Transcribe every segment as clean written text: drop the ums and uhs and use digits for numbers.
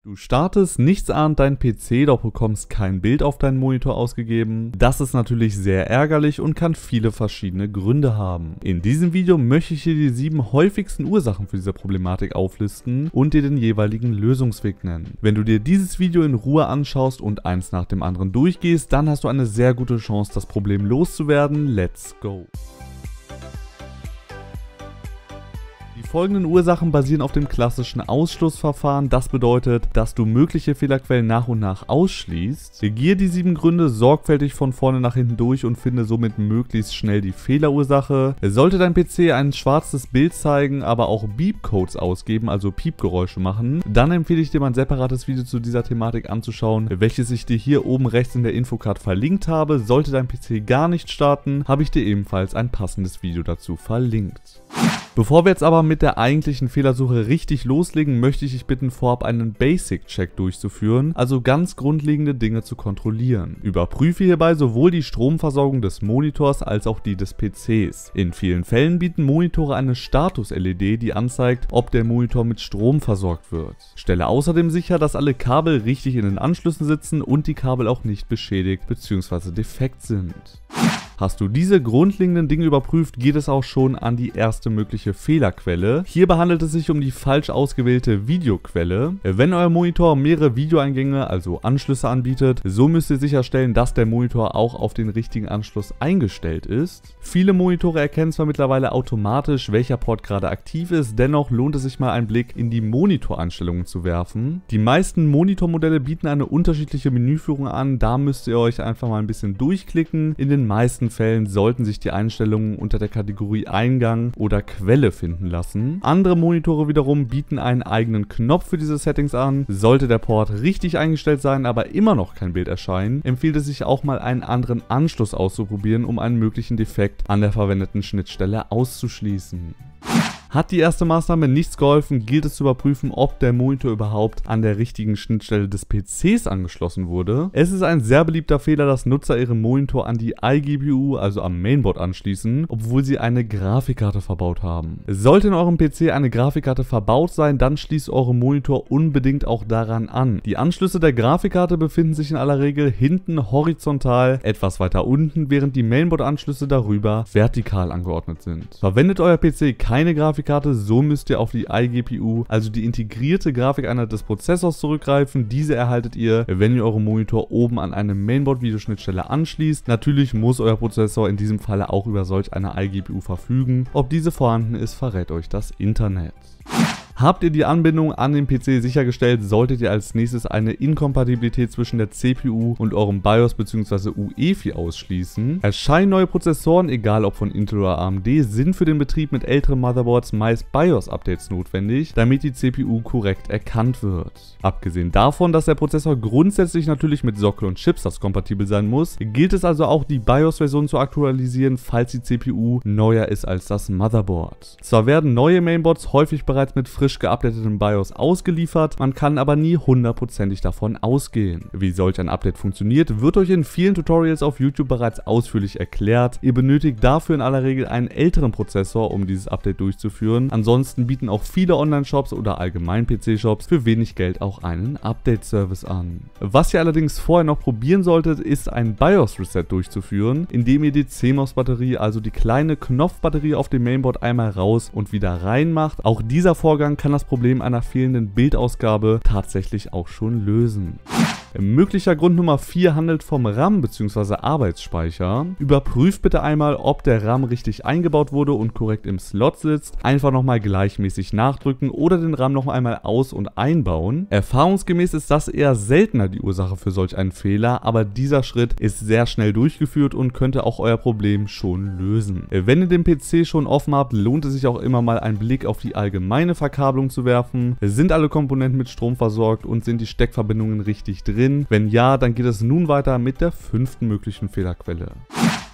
Du startest nichtsahnd deinen PC, doch bekommst kein Bild auf deinen Monitor ausgegeben. Das ist natürlich sehr ärgerlich und kann viele verschiedene Gründe haben. In diesem Video möchte ich dir die 7 häufigsten Ursachen für diese Problematik auflisten und dir den jeweiligen Lösungsweg nennen. Wenn du dir dieses Video in Ruhe anschaust und eins nach dem anderen durchgehst, dann hast du eine sehr gute Chance, das Problem loszuwerden. Let's go! Die folgenden Ursachen basieren auf dem klassischen Ausschlussverfahren. Das bedeutet, dass du mögliche Fehlerquellen nach und nach ausschließt. Gehe die 7 Gründe sorgfältig von vorne nach hinten durch und finde somit möglichst schnell die Fehlerursache. Sollte dein PC ein schwarzes Bild zeigen, aber auch Beep-Codes ausgeben, also Piepgeräusche machen, dann empfehle ich dir mein separates Video zu dieser Thematik anzuschauen, welches ich dir hier oben rechts in der Infocard verlinkt habe. Sollte dein PC gar nicht starten, habe ich dir ebenfalls ein passendes Video dazu verlinkt. Bevor wir jetzt aber mit der eigentlichen Fehlersuche richtig loslegen, möchte ich dich bitten, vorab einen Basic-Check durchzuführen, also ganz grundlegende Dinge zu kontrollieren. Überprüfe hierbei sowohl die Stromversorgung des Monitors als auch die des PCs. In vielen Fällen bieten Monitore eine Status-LED, die anzeigt, ob der Monitor mit Strom versorgt wird. Stelle außerdem sicher, dass alle Kabel richtig in den Anschlüssen sitzen und die Kabel auch nicht beschädigt bzw. defekt sind. Hast du diese grundlegenden Dinge überprüft, geht es auch schon an die erste mögliche Fehlerquelle. Hierbei handelt es sich um die falsch ausgewählte Videoquelle. Wenn euer Monitor mehrere Videoeingänge, also Anschlüsse anbietet, so müsst ihr sicherstellen, dass der Monitor auch auf den richtigen Anschluss eingestellt ist. Viele Monitore erkennen zwar mittlerweile automatisch, welcher Port gerade aktiv ist, dennoch lohnt es sich mal einen Blick in die Monitoreinstellungen zu werfen. Die meisten Monitormodelle bieten eine unterschiedliche Menüführung an, da müsst ihr euch einfach mal ein bisschen durchklicken. In den meisten Fällen sollten sich die Einstellungen unter der Kategorie Eingang oder Quelle finden lassen. Andere Monitore wiederum bieten einen eigenen Knopf für diese Settings an. Sollte der Port richtig eingestellt sein, aber immer noch kein Bild erscheinen, empfiehlt es sich auch mal einen anderen Anschluss auszuprobieren, um einen möglichen Defekt an der verwendeten Schnittstelle auszuschließen. Hat die erste Maßnahme nichts geholfen, gilt es zu überprüfen, ob der Monitor überhaupt an der richtigen Schnittstelle des PCs angeschlossen wurde. Es ist ein sehr beliebter Fehler, dass Nutzer ihren Monitor an die iGPU, also am Mainboard, anschließen, obwohl sie eine Grafikkarte verbaut haben. Sollte in eurem PC eine Grafikkarte verbaut sein, dann schließt euren Monitor unbedingt auch daran an. Die Anschlüsse der Grafikkarte befinden sich in aller Regel hinten horizontal, etwas weiter unten, während die Mainboard-Anschlüsse darüber vertikal angeordnet sind. Verwendet euer PC keine Grafikkarte, so müsst ihr auf die iGPU, also die integrierte Grafikeinheit des Prozessors, zurückgreifen. Diese erhaltet ihr, wenn ihr euren Monitor oben an eine Mainboard-Videoschnittstelle anschließt. Natürlich muss euer Prozessor in diesem Falle auch über solch eine iGPU verfügen. Ob diese vorhanden ist, verrät euch das Internet. Habt ihr die Anbindung an den PC sichergestellt, solltet ihr als nächstes eine Inkompatibilität zwischen der CPU und eurem BIOS bzw. UEFI ausschließen. Erscheinen neue Prozessoren, egal ob von Intel oder AMD, sind für den Betrieb mit älteren Motherboards meist BIOS-Updates notwendig, damit die CPU korrekt erkannt wird. Abgesehen davon, dass der Prozessor grundsätzlich natürlich mit Sockel und Chipsatz kompatibel sein muss, gilt es also auch, die BIOS-Version zu aktualisieren, falls die CPU neuer ist als das Motherboard. Zwar werden neue Mainboards häufig bereits mit frisch geupdatetem BIOS ausgeliefert, man kann aber nie hundertprozentig davon ausgehen. Wie solch ein Update funktioniert, wird euch in vielen Tutorials auf YouTube bereits ausführlich erklärt. Ihr benötigt dafür in aller Regel einen älteren Prozessor, um dieses Update durchzuführen. Ansonsten bieten auch viele Online-Shops oder allgemein PC-Shops für wenig Geld auch einen Update-Service an. Was ihr allerdings vorher noch probieren solltet, ist ein BIOS-Reset durchzuführen, indem ihr die CMOS-Batterie, also die kleine Knopfbatterie auf dem Mainboard, einmal raus und wieder rein macht. Auch dieser Vorgang kann das Problem einer fehlenden Bildausgabe tatsächlich auch schon lösen. Möglicher Grund Nummer 4 handelt vom RAM bzw. Arbeitsspeicher. Überprüft bitte einmal, ob der RAM richtig eingebaut wurde und korrekt im Slot sitzt. Einfach nochmal gleichmäßig nachdrücken oder den RAM noch einmal aus- und einbauen. Erfahrungsgemäß ist das eher seltener die Ursache für solch einen Fehler, aber dieser Schritt ist sehr schnell durchgeführt und könnte auch euer Problem schon lösen. Wenn ihr den PC schon offen habt, lohnt es sich auch immer mal einen Blick auf die allgemeine Verkabelung zu werfen. Sind alle Komponenten mit Strom versorgt und sind die Steckverbindungen richtig drin? Wenn ja, dann geht es nun weiter mit der 5. möglichen Fehlerquelle.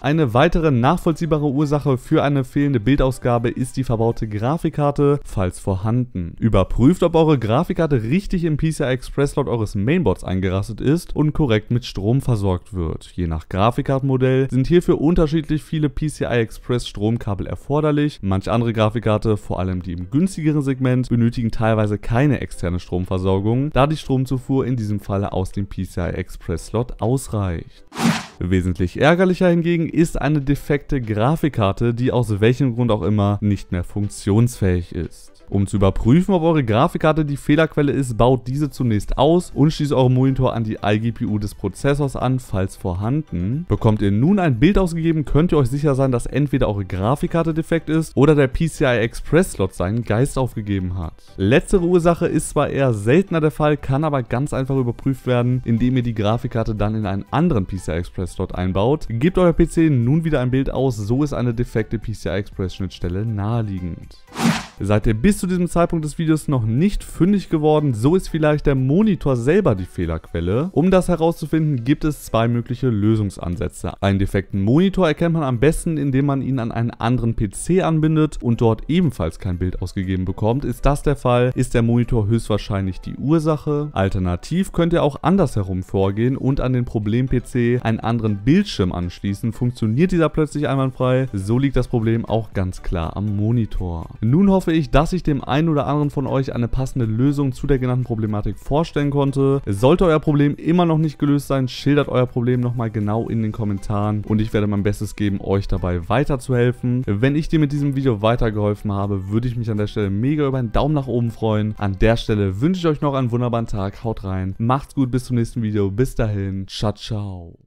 Eine weitere nachvollziehbare Ursache für eine fehlende Bildausgabe ist die verbaute Grafikkarte, falls vorhanden. Überprüft, ob eure Grafikkarte richtig im PCI Express Slot eures Mainboards eingerastet ist und korrekt mit Strom versorgt wird. Je nach Grafikkartenmodell sind hierfür unterschiedlich viele PCI Express Stromkabel erforderlich. Manch andere Grafikkarte, vor allem die im günstigeren Segment, benötigen teilweise keine externe Stromversorgung, da die Stromzufuhr in diesem Falle aus dem PCI Express Slot ausreicht. Wesentlich ärgerlicher hingegen ist eine defekte Grafikkarte, die aus welchem Grund auch immer nicht mehr funktionsfähig ist. Um zu überprüfen, ob eure Grafikkarte die Fehlerquelle ist, baut diese zunächst aus und schließt euren Monitor an die iGPU des Prozessors an, falls vorhanden. Bekommt ihr nun ein Bild ausgegeben, könnt ihr euch sicher sein, dass entweder eure Grafikkarte defekt ist oder der PCI Express Slot seinen Geist aufgegeben hat. Letztere Ursache ist zwar eher seltener der Fall, kann aber ganz einfach überprüft werden, indem ihr die Grafikkarte dann in einen anderen PCI Express Slot einbaut. Gebt euer PC nun wieder ein Bild aus, so ist eine defekte PCI Express Schnittstelle naheliegend. Seid ihr bis zu diesem Zeitpunkt des Videos noch nicht fündig geworden, so ist vielleicht der Monitor selber die Fehlerquelle. Um das herauszufinden, gibt es zwei mögliche Lösungsansätze. Einen defekten Monitor erkennt man am besten, indem man ihn an einen anderen PC anbindet und dort ebenfalls kein Bild ausgegeben bekommt. Ist das der Fall, ist der Monitor höchstwahrscheinlich die Ursache. Alternativ könnt ihr auch andersherum vorgehen und an den Problem-PC einen anderen Bildschirm anschließen. Funktioniert dieser plötzlich einwandfrei, so liegt das Problem auch ganz klar am Monitor. Nun hoffe ich, dass ich dem einen oder anderen von euch eine passende Lösung zu der genannten Problematik vorstellen konnte. Sollte euer Problem immer noch nicht gelöst sein, schildert euer Problem nochmal genau in den Kommentaren und ich werde mein Bestes geben, euch dabei weiterzuhelfen. Wenn ich dir mit diesem Video weitergeholfen habe, würde ich mich an der Stelle mega über einen Daumen nach oben freuen. An der Stelle wünsche ich euch noch einen wunderbaren Tag, haut rein, macht's gut, bis zum nächsten Video, bis dahin, ciao, ciao.